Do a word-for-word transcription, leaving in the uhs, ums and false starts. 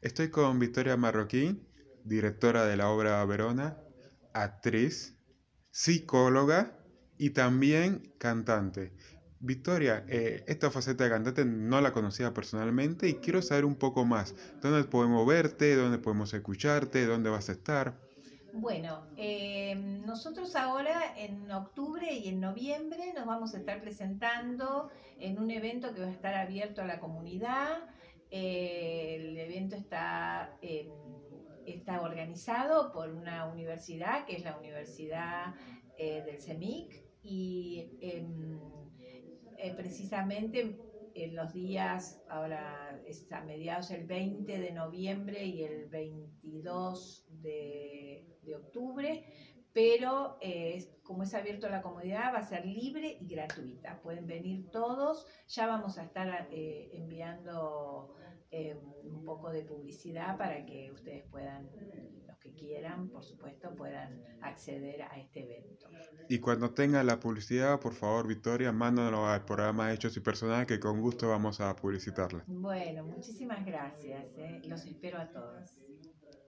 Estoy con Victoria Marroquín, directora de la obra Verona, actriz, psicóloga y también cantante. Victoria, eh, esta faceta de cantante no la conocía personalmente y quiero saber un poco más. ¿Dónde podemos verte? ¿Dónde podemos escucharte? ¿Dónde vas a estar? Bueno, eh, nosotros ahora en octubre y en noviembre nos vamos a estar presentando en un evento que va a estar abierto a la comunidad. Eh, el evento está, eh, está organizado por una universidad, que es la Universidad eh, del CEMIC, y em, eh, precisamente en los días, ahora es a mediados el veinte de noviembre y el veintidós de, de octubre, pero eh, como es abierto a la comunidad va a ser libre y gratuita. Pueden venir todos, ya vamos a estar eh, enviando eh, un poco de publicidad para que ustedes puedan, los que quieran, por supuesto, puedan acceder a este evento. Y cuando tenga la publicidad, por favor, Victoria, mándanos al programa Hechos y Personal que con gusto vamos a publicitarla. Bueno, muchísimas gracias, ¿eh? Los espero a todos.